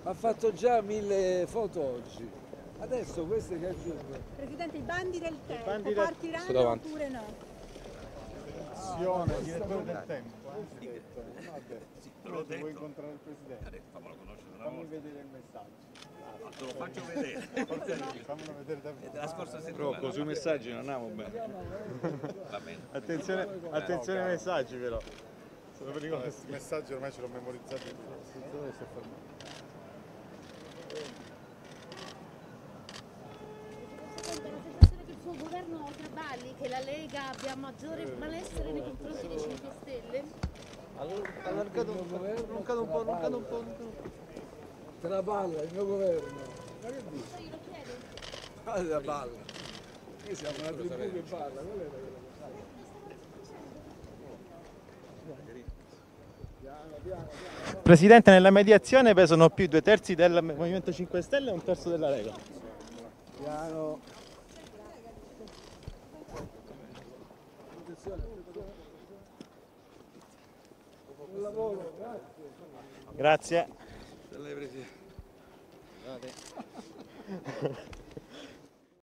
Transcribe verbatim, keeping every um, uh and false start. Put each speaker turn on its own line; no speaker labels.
Ha fatto già mille foto oggi. Adesso queste che aggiungo.
Presidente, i bandi del tempo
bandi del-
partiranno oppure no?
Attenzione, il direttore del tempo. Eh.
Sì, te
Tu
l'ho
vuoi
detto.
incontrare il
Ha
presidente?
detto, fammelo conoscere una
Fammi
volta.
vedere il messaggio.
Ma te lo faccio vedere.
Forse no, fammelo vedere
È
davvero.
della scorsa settimana.
Troppo, sui messaggi non andiamo bene.
Va bene.
Attenzione, attenzione ai messaggi però. Sono pericolosi.
Il messaggio ormai ce l'ho memorizzato. Dove si è fermato?
Presidente, la sensazione che il suo governo traballi, che la Lega abbia maggiore malessere nei confronti dei cinque Stelle?
Allargato un po', allungato un po', allungato un po', allungato un po'.
Traballa il mio governo. Ma che dici?
Io lo chiedo.
Ah, la balla. Noi siamo una tribù che balla, qual era quella che balla? Piano, piano, piano.
Presidente, nella mediazione pesano più due terzi del Movimento cinque Stelle e un terzo della Lega.
Piano. Attenzione. Buon lavoro, grazie.
Grazie.
Lei, Presidente.
Grazie.